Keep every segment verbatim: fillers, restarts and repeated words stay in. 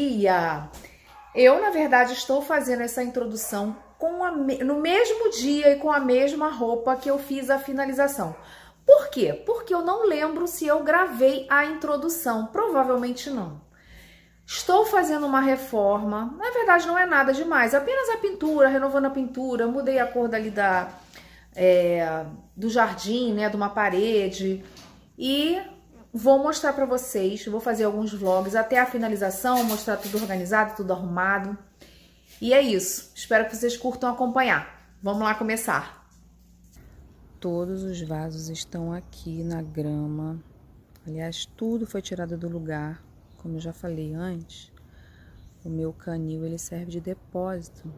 dia! Eu, na verdade, estou fazendo essa introdução com a, no mesmo dia e com a mesma roupa que eu fiz a finalização. Por quê? Porque eu não lembro se eu gravei a introdução. Provavelmente não. Estou fazendo uma reforma. Na verdade, não é nada demais. Apenas a pintura, renovando a pintura. Mudei a cor dali da, é, do jardim, né? De uma parede. E vou mostrar pra vocês. Vou fazer alguns vlogs até a finalização. Mostrar tudo organizado, tudo arrumado. E é isso. Espero que vocês curtam acompanhar. Vamos lá começar. Todos os vasos estão aqui na grama. Aliás, tudo foi tirado do lugar. Como eu já falei antes, o meu canil ele serve de depósito.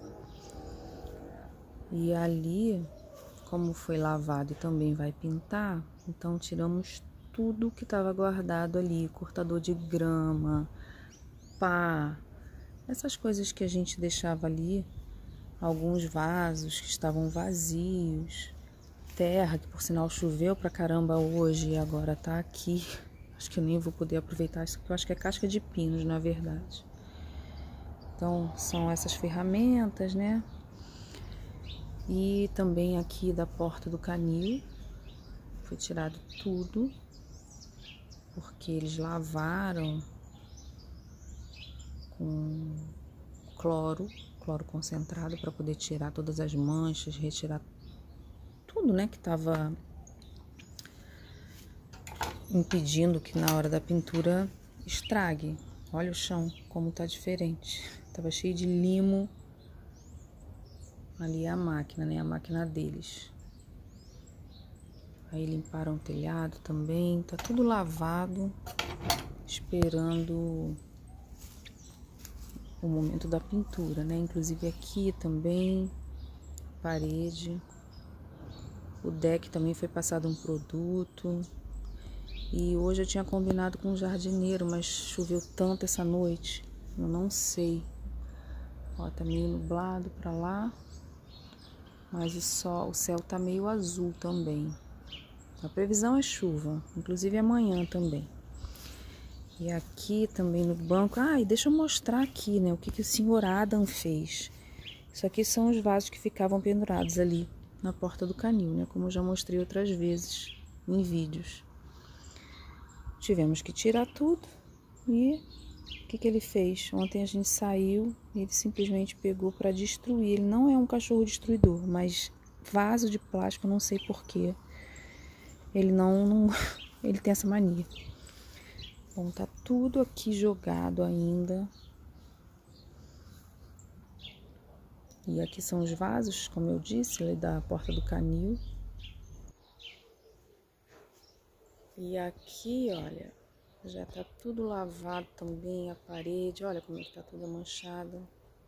E ali, como foi lavado e também vai pintar, então tiramos tudo que estava guardado ali, cortador de grama, pá, essas coisas que a gente deixava ali, alguns vasos que estavam vazios, terra que por sinal choveu pra caramba hoje e agora tá aqui. Acho que eu nem vou poder aproveitar isso aqui, eu acho que é casca de pinos, na verdade. Então, são essas ferramentas, né? E também aqui da porta do canil, foi tirado tudo, porque eles lavaram com cloro, cloro concentrado, para poder tirar todas as manchas, retirar tudo, né, que tava impedindo que na hora da pintura estrague. Olha o chão, como tá diferente. Tava cheio de limo. Ali é a máquina, né? A máquina deles. Aí limparam o telhado também. Tá tudo lavado, esperando o momento da pintura, né? Inclusive aqui também, parede. O deck também foi passado um produto. E hoje eu tinha combinado com um jardineiro, mas choveu tanto essa noite, eu não sei. Ó, tá meio nublado pra lá, mas o sol, o céu tá meio azul também. A previsão é chuva, inclusive amanhã também. E aqui também no banco, ah, e deixa eu mostrar aqui, né, o que que o senhor Adam fez. Isso aqui são os vasos que ficavam pendurados ali na porta do canil, né, como eu já mostrei outras vezes em vídeos. Tivemos que tirar tudo e o que que ele fez? Ontem a gente saiu e ele simplesmente pegou para destruir. Ele não é um cachorro destruidor, mas vaso de plástico, não sei porquê. Ele não, não... ele tem essa mania. Bom, tá tudo aqui jogado ainda. E aqui são os vasos, como eu disse, ali da porta do canil. E aqui, olha, já tá tudo lavado também, a parede, olha como é que tá toda manchada.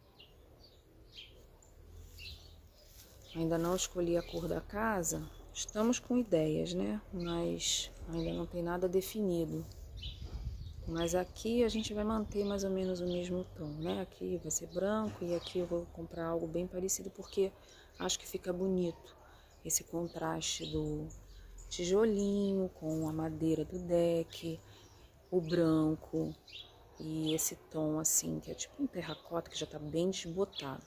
Ainda não escolhi a cor da casa, estamos com ideias, né? Mas ainda não tem nada definido. Mas aqui a gente vai manter mais ou menos o mesmo tom, né? Aqui vai ser branco e aqui eu vou comprar algo bem parecido porque acho que fica bonito esse contraste do tijolinho com a madeira do deck, o branco e esse tom assim, que é tipo um terracota que já tá bem desbotado.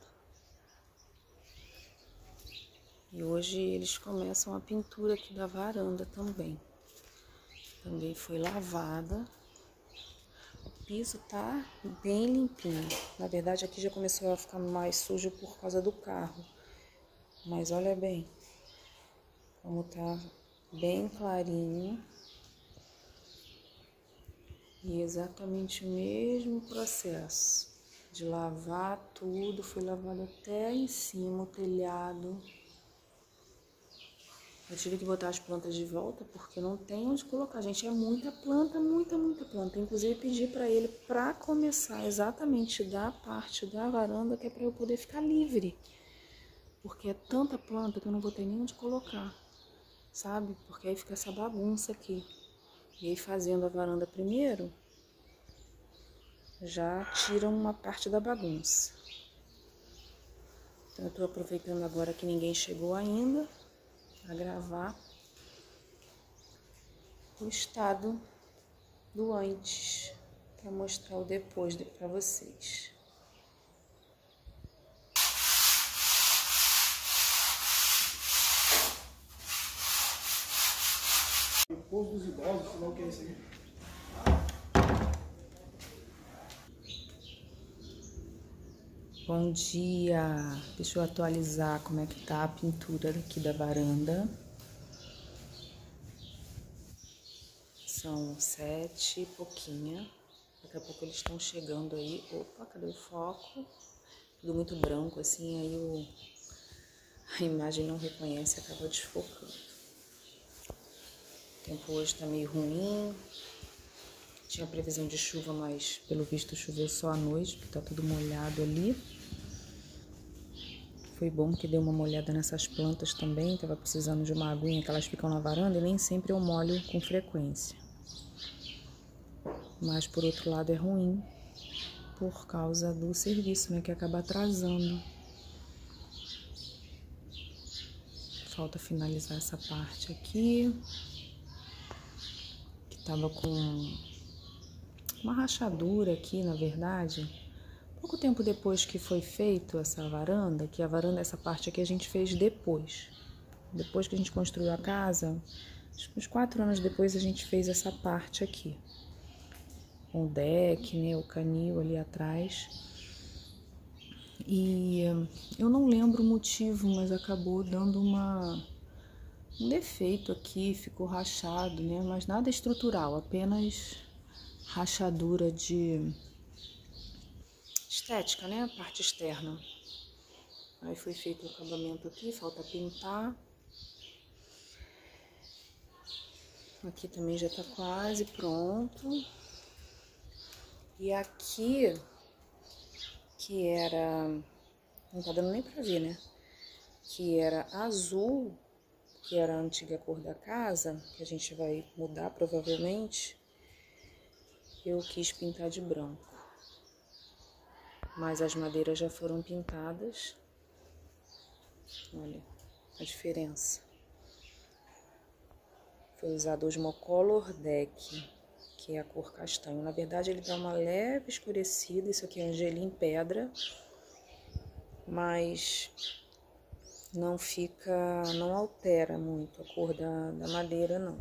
E hoje eles começam a pintura aqui da varanda também. Também foi lavada. O piso tá bem limpinho. Na verdade aqui já começou a ficar mais sujo por causa do carro. Mas olha bem como tá bem clarinho. E exatamente o mesmo processo de lavar tudo, foi lavado até em cima o telhado. Eu tive que botar as plantas de volta porque não tem onde colocar, gente, é muita planta, muita, muita planta. Inclusive pedi para ele para começar exatamente da parte da varanda que é para eu poder ficar livre. Porque é tanta planta que eu não vou ter nem onde colocar, sabe? Porque aí fica essa bagunça aqui. E aí fazendo a varanda primeiro, já tira uma parte da bagunça. Então eu tô aproveitando agora que ninguém chegou ainda, a gravar o estado do antes. para mostrar o depois para vocês. O povo dos idosos, sei lá o que é isso aí. Bom dia! Deixa eu atualizar como é que tá a pintura aqui da varanda. São sete e pouquinha. Daqui a pouco eles estão chegando aí. Opa, cadê o foco? Tudo muito branco assim, aí o... a imagem não reconhece e acaba desfocando. O tempo hoje tá meio ruim. Tinha previsão de chuva, mas pelo visto choveu só à noite, porque tá tudo molhado ali. Foi bom que deu uma molhada nessas plantas também. Tava precisando de uma aguinha que elas ficam na varanda e nem sempre eu molho com frequência. Mas por outro lado é ruim por causa do serviço, né, que acaba atrasando. Falta finalizar essa parte aqui, que tava com uma rachadura aqui, na verdade. Pouco tempo depois que foi feito essa varanda, que a varanda, essa parte aqui a gente fez depois. Depois que a gente construiu a casa, acho que uns quatro anos depois a gente fez essa parte aqui. Com o deck, né, o canil ali atrás. E eu não lembro o motivo, mas acabou dando uma, um defeito aqui, ficou rachado, né, mas nada estrutural, apenas rachadura de estética, né, a parte externa. Aí foi feito o acabamento aqui, falta pintar. Aqui também já tá quase pronto. E aqui, que era, não tá dando nem pra ver, né? Que era azul, que era a antiga cor da casa, que a gente vai mudar provavelmente, eu quis pintar de branco. Mas as madeiras já foram pintadas. Olha a diferença. Foi usado o Osmocolor Deck, que é a cor castanho. Na verdade ele dá uma leve escurecida, isso aqui é angelim pedra, mas não fica, não altera muito a cor da, da madeira não.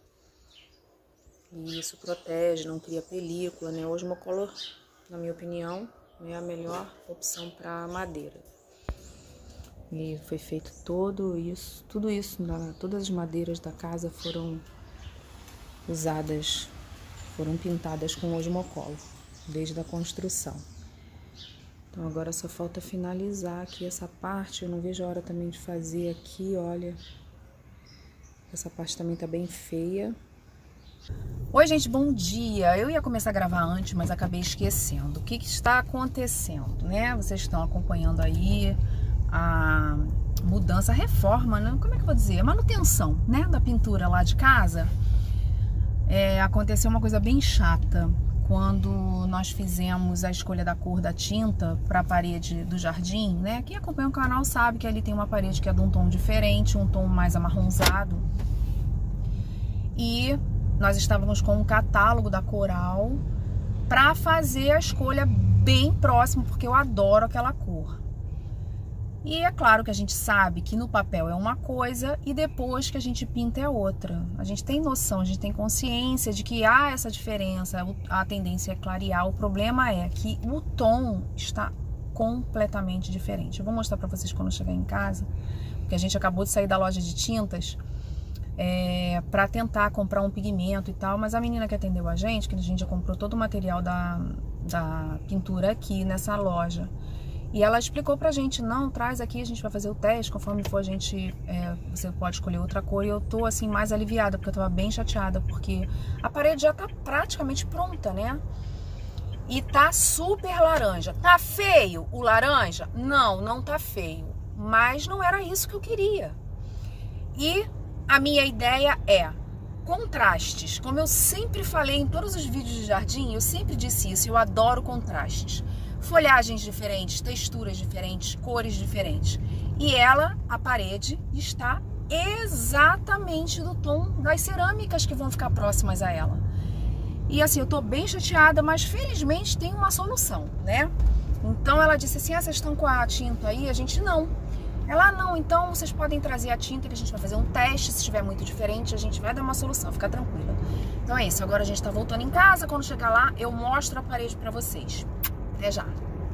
E isso protege, não cria película, né? O Osmocolor, na minha opinião, é a melhor opção para madeira. E foi feito todo isso, tudo isso, todas as madeiras da casa foram usadas, foram pintadas com Osmocolor, desde a construção. Então agora só falta finalizar aqui essa parte. Eu não vejo a hora também de fazer aqui, olha. Essa parte também tá bem feia. Oi gente, bom dia. Eu ia começar a gravar antes, mas acabei esquecendo. O que, que está acontecendo, né? Vocês estão acompanhando aí a mudança, a reforma, né? Como é que eu vou dizer? A manutenção, né? Da pintura lá de casa. É, aconteceu uma coisa bem chata quando nós fizemos a escolha da cor da tinta para a parede do jardim, né? Quem acompanha o canal sabe que ali tem uma parede que é de um tom diferente, um tom mais amarronzado. E nós estávamos com um catálogo da Coral para fazer a escolha bem próximo, porque eu adoro aquela cor. E é claro que a gente sabe que no papel é uma coisa e depois que a gente pinta é outra. A gente tem noção, a gente tem consciência de que há essa diferença, a tendência é clarear. O problema é que o tom está completamente diferente. Eu vou mostrar para vocês quando eu chegar em casa, porque a gente acabou de sair da loja de tintas é, para tentar comprar um pigmento e tal, mas a menina que atendeu a gente, que a gente já comprou todo o material da, da pintura aqui nessa loja, e ela explicou pra gente, não, traz aqui, a gente vai fazer o teste, conforme for a gente, é, você pode escolher outra cor. E eu tô assim mais aliviada, porque eu tava bem chateada, porque a parede já tá praticamente pronta, né? E tá super laranja. Tá feio o laranja? Não, não tá feio, mas não era isso que eu queria. E a minha ideia é contrastes. Como eu sempre falei em todos os vídeos de jardim, eu sempre disse isso, eu adoro contrastes. Folhagens diferentes, texturas diferentes, cores diferentes. E ela, a parede, está exatamente do tom das cerâmicas que vão ficar próximas a ela. E assim, eu tô bem chateada, mas felizmente tem uma solução, né? Então ela disse assim, ah, vocês estão com a tinta aí? A gente não. Ela, ah, não, então vocês podem trazer a tinta que a gente vai fazer um teste, se estiver muito diferente, a gente vai dar uma solução, fica tranquila. Então é isso, agora a gente tá voltando em casa, quando chegar lá eu mostro a parede pra vocês. Até já.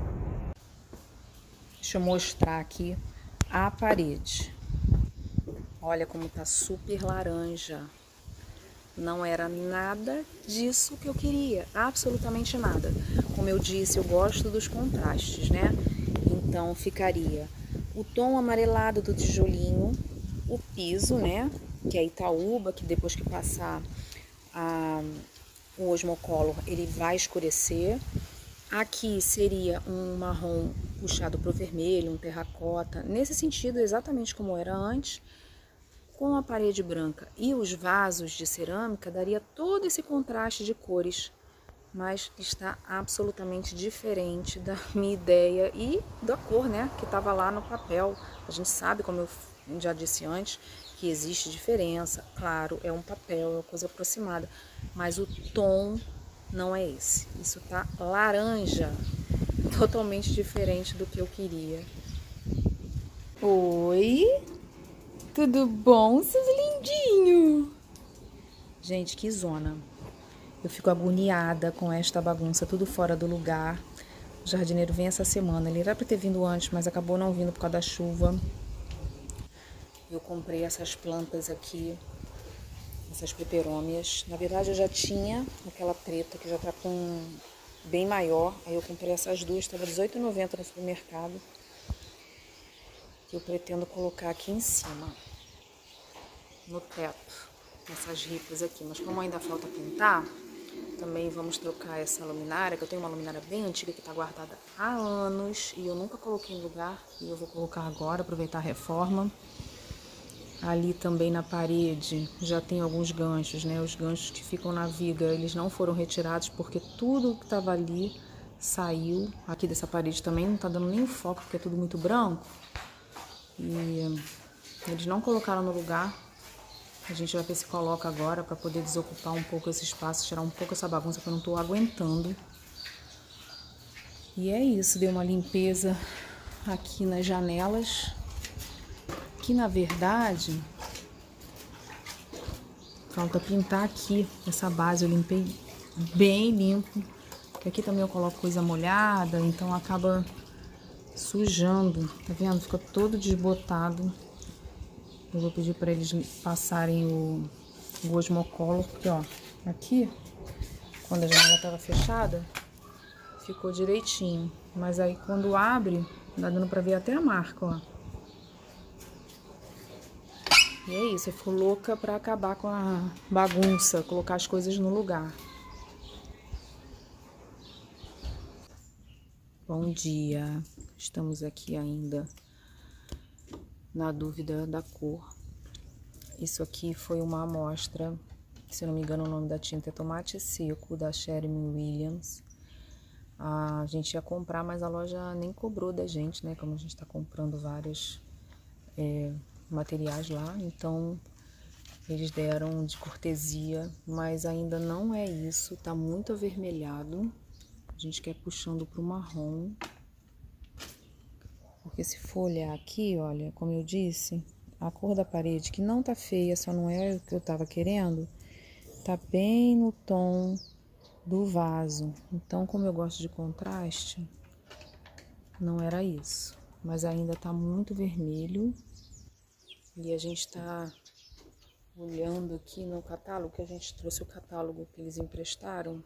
Deixa eu mostrar aqui a parede. Olha como tá super laranja. Não era nada disso que eu queria, absolutamente nada. Como eu disse, eu gosto dos contrastes, né? Então ficaria o tom amarelado do tijolinho, o piso, né? Que é Itaúba, que depois que passar a, o Osmocolor, ele vai escurecer. Aqui seria um marrom puxado para o vermelho, um terracota, nesse sentido exatamente como era antes. Com a parede branca e os vasos de cerâmica, daria todo esse contraste de cores, mas está absolutamente diferente da minha ideia e da cor, né, que estava lá no papel. A gente sabe, como eu já disse antes, que existe diferença, claro, é um papel, é uma coisa aproximada, mas o tom não é esse. Isso tá laranja, totalmente diferente do que eu queria. Oi! Tudo bom, seus lindinhos? Gente, que zona. Eu fico agoniada com esta bagunça, tudo fora do lugar. O jardineiro vem essa semana. Ele era para ter vindo antes, mas acabou não vindo por causa da chuva. Eu comprei essas plantas aqui, essas peperômias. Na verdade, eu já tinha aquela preta que já tá com bem maior. Aí eu comprei essas duas, estava dezoito reais e noventa centavos no supermercado. Que eu pretendo colocar aqui em cima, no teto, nessas ripas aqui. Mas como ainda falta pintar, também vamos trocar essa luminária, que eu tenho uma luminária bem antiga que está guardada há anos e eu nunca coloquei em lugar, e eu vou colocar agora, aproveitar a reforma. Ali também na parede já tem alguns ganchos, né? Os ganchos que ficam na viga, eles não foram retirados porque tudo que estava ali saiu. Aqui dessa parede também não está dando nem foco porque é tudo muito branco. E eles não colocaram no lugar. A gente vai ver se coloca agora para poder desocupar um pouco esse espaço, tirar um pouco essa bagunça que eu não estou aguentando. E é isso, dei uma limpeza aqui nas janelas, que na verdade falta pintar aqui essa base. Eu limpei bem limpo, porque aqui também eu coloco coisa molhada, então acaba sujando, tá vendo? Fica todo desbotado. Eu vou pedir para eles passarem o, o Osmocolor, porque ó, aqui, quando a janela tava fechada, ficou direitinho. Mas aí quando abre, dá dando pra ver até a marca, ó. E é isso, eu fico louca pra acabar com a bagunça, colocar as coisas no lugar. Bom dia, estamos aqui ainda na dúvida da cor. Isso aqui foi uma amostra, se não me engano o nome da tinta é Tomate Seco, da Sherwin Williams. A gente ia comprar, mas a loja nem cobrou da gente, né? Como a gente tá comprando vários é, materiais lá, então eles deram de cortesia, mas ainda não é isso, tá muito avermelhado. A gente quer puxando pro marrom, porque se for olhar aqui, olha, como eu disse, a cor da parede, que não tá feia, só não é o que eu tava querendo, tá bem no tom do vaso. Então, como eu gosto de contraste, não era isso. Mas ainda tá muito vermelho. E a gente tá olhando aqui no catálogo, que a gente trouxe o catálogo que eles emprestaram.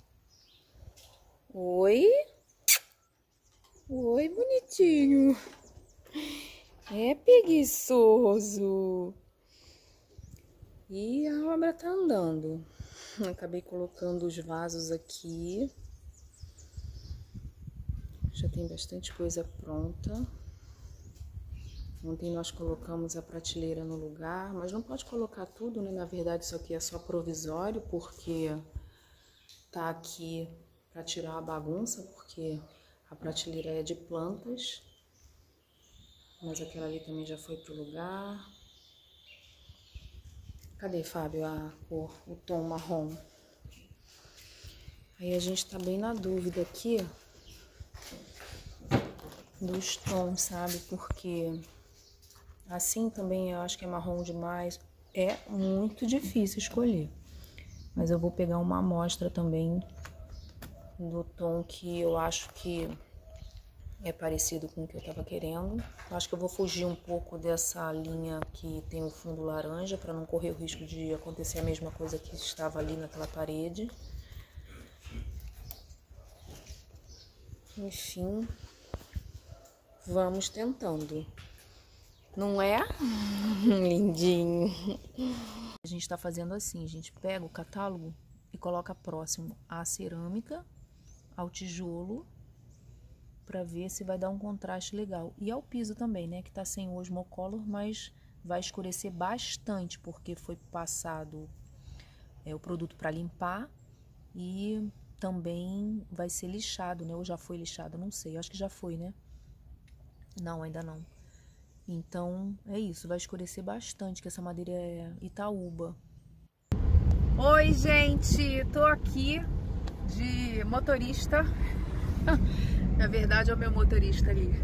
Oi? Oi, bonitinho. É preguiçoso. E a obra tá andando. Acabei colocando os vasos aqui. Já tem bastante coisa pronta. Ontem nós colocamos a prateleira no lugar, mas não pode colocar tudo, né? Na verdade isso aqui é só provisório, porque tá aqui para tirar a bagunça, porque a prateleira é de plantas. Mas aquela ali também já foi pro lugar. Cadê, Fábio, a cor, o tom marrom? Aí a gente tá bem na dúvida aqui dos tons, sabe? Porque assim também eu acho que é marrom demais. É muito difícil escolher. Mas eu vou pegar uma amostra também do tom que eu acho que é parecido com o que eu tava querendo. Eu acho que eu vou fugir um pouco dessa linha que tem o fundo laranja, para não correr o risco de acontecer a mesma coisa que estava ali naquela parede. Enfim, vamos tentando. Não é? Lindinho. A gente tá fazendo assim, a gente pega o catálogo e coloca próximo à cerâmica, ao tijolo, para ver se vai dar um contraste legal. E ao piso também, né, que tá sem o Osmocolor, mas vai escurecer bastante, porque foi passado é, o produto para limpar e também vai ser lixado, né, ou já foi lixado, não sei, eu acho que já foi, né? Não, ainda não. Então, é isso, vai escurecer bastante, que essa madeira é Itaúba. Oi, gente, tô aqui de motorista. Na verdade é o meu motorista ali.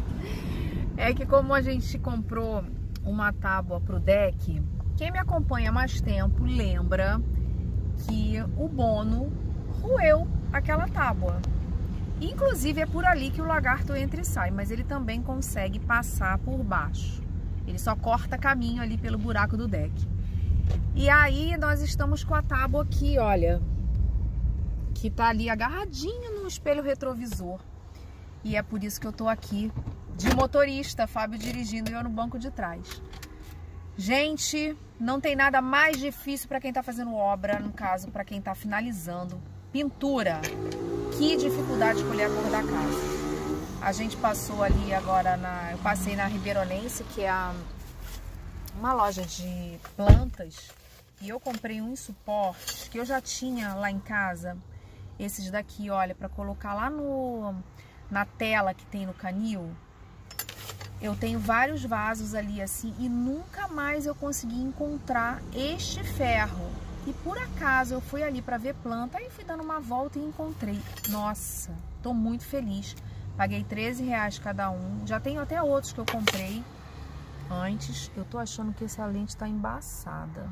É que como a gente comprou uma tábua pro deck, quem me acompanha há mais tempo lembra que o Bono roeu aquela tábua. Inclusive é por ali que o lagarto entra e sai, mas ele também consegue passar por baixo. Ele só corta caminho ali pelo buraco do deck. E aí nós estamos com a tábua aqui, olha, que tá ali agarradinho no espelho retrovisor. E é por isso que eu tô aqui de motorista, Fábio dirigindo e eu no banco de trás. Gente, não tem nada mais difícil para quem tá fazendo obra, no caso, para quem tá finalizando. Pintura. Que dificuldade escolher a cor da casa. A gente passou ali agora, na, eu passei na Ribeironense, que é a, uma loja de plantas, e eu comprei uns suportes que eu já tinha lá em casa. Esses daqui, olha, para colocar lá no, na tela que tem no canil. Eu tenho vários vasos ali assim e nunca mais eu consegui encontrar este ferro. E por acaso eu fui ali para ver planta, aí fui dando uma volta e encontrei. Nossa, tô muito feliz. Paguei treze reais cada um. Já tenho até outros que eu comprei antes. Eu tô achando que essa lente tá embaçada.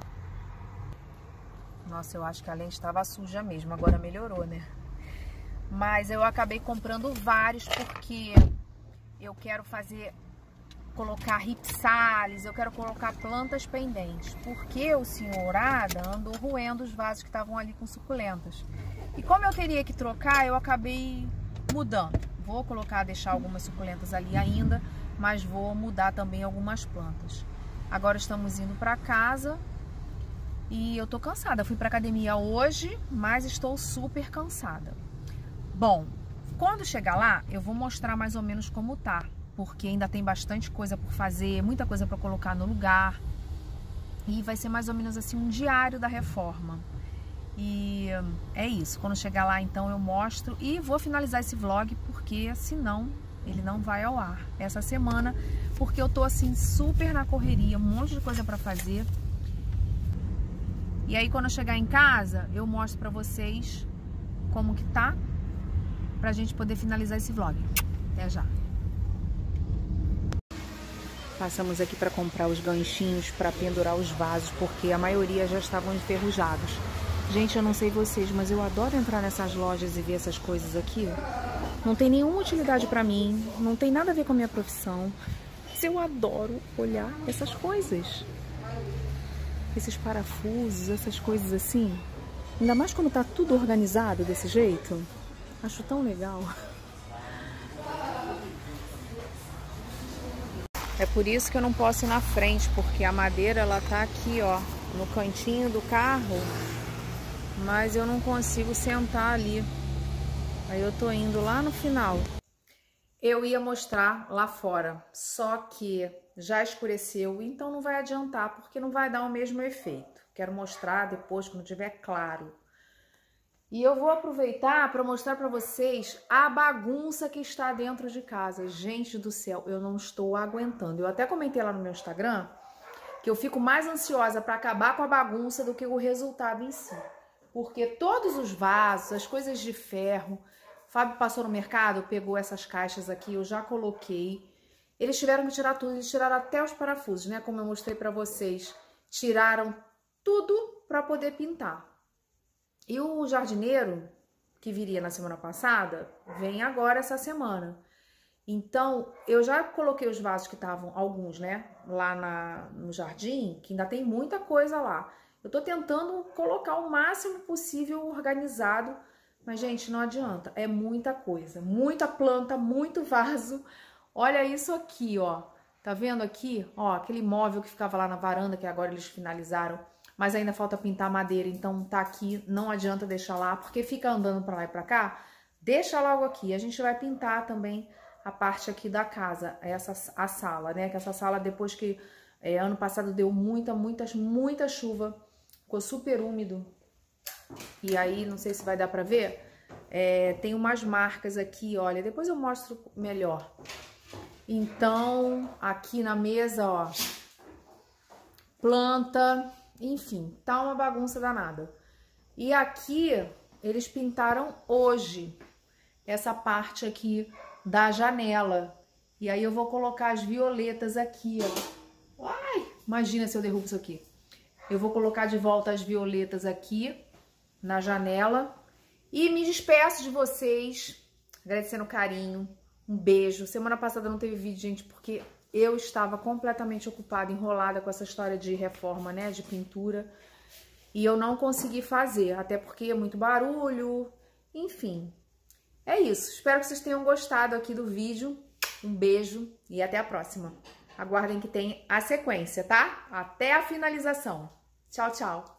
Nossa, eu acho que a lente estava suja mesmo, agora melhorou, né? Mas eu acabei comprando vários porque eu quero fazer, colocar ripsales, eu quero colocar plantas pendentes. Porque o senhor Ada andou roendo os vasos que estavam ali com suculentas. E como eu teria que trocar, eu acabei mudando. Vou colocar, deixar algumas suculentas ali ainda, mas vou mudar também algumas plantas. Agora estamos indo para casa. E eu tô cansada, fui pra academia hoje, mas estou super cansada. Bom, quando chegar lá, eu vou mostrar mais ou menos como tá, porque ainda tem bastante coisa por fazer, muita coisa pra colocar no lugar. E vai ser mais ou menos assim um diário da reforma. E é isso, quando chegar lá então eu mostro e vou finalizar esse vlog, porque senão ele não vai ao ar essa semana, porque eu tô assim super na correria, um monte de coisa pra fazer. E aí quando eu chegar em casa, eu mostro pra vocês como que tá, pra gente poder finalizar esse vlog. Até já. Passamos aqui pra comprar os ganchinhos pra pendurar os vasos, porque a maioria já estavam enferrujados. Gente, eu não sei vocês, mas eu adoro entrar nessas lojas e ver essas coisas aqui. Não tem nenhuma utilidade pra mim, não tem nada a ver com a minha profissão. Mas eu adoro olhar essas coisas. Esses parafusos, essas coisas assim. Ainda mais quando tá tudo organizado desse jeito. Acho tão legal. É por isso que eu não posso ir na frente, porque a madeira ela tá aqui, ó, no cantinho do carro, mas eu não consigo sentar ali. Aí eu tô indo lá no final. Eu ia mostrar lá fora, só que já escureceu, então não vai adiantar, porque não vai dar o mesmo efeito. Quero mostrar depois, quando tiver claro. E eu vou aproveitar para mostrar para vocês a bagunça que está dentro de casa. Gente do céu, eu não estou aguentando. Eu até comentei lá no meu Instagram que eu fico mais ansiosa para acabar com a bagunça do que o resultado em si. porque todos os vasos, as coisas de ferro, o Fábio passou no mercado, pegou essas caixas aqui, eu já coloquei. Eles tiveram que tirar tudo, eles tiraram até os parafusos, né? Como eu mostrei pra vocês, tiraram tudo pra poder pintar. E o jardineiro, que viria na semana passada, vem agora essa semana. Então, eu já coloquei os vasos que estavam, alguns, né, lá na, no jardim, que ainda tem muita coisa lá. Eu tô tentando colocar o máximo possível organizado, mas, gente, não adianta. É muita coisa, muita planta, muito vaso. Olha isso aqui, ó. Tá vendo aqui? Ó, aquele móvel que ficava lá na varanda, que agora eles finalizaram, mas ainda falta pintar a madeira, então tá aqui, não adianta deixar lá, porque fica andando pra lá e pra cá. Deixa logo aqui. A gente vai pintar também a parte aqui da casa, essa a sala, né? Que essa sala, depois que é, ano passado deu muita, muita, muita chuva, ficou super úmido. E aí, não sei se vai dar pra ver, é, tem umas marcas aqui, olha, depois eu mostro melhor. Então, aqui na mesa, ó, planta, enfim, tá uma bagunça danada. E aqui, eles pintaram hoje essa parte aqui da janela. E aí eu vou colocar as violetas aqui, ó. Ai, imagina se eu derrubo isso aqui. Eu vou colocar de volta as violetas aqui na janela. E me despeço de vocês, agradecendo o carinho. Um beijo. Semana passada não teve vídeo, gente, porque eu estava completamente ocupada, enrolada com essa história de reforma, né, de pintura. E eu não consegui fazer, até porque é muito barulho, enfim. É isso. Espero que vocês tenham gostado aqui do vídeo. Um beijo e até a próxima. Aguardem que tem a sequência, tá? Até a finalização. Tchau, tchau.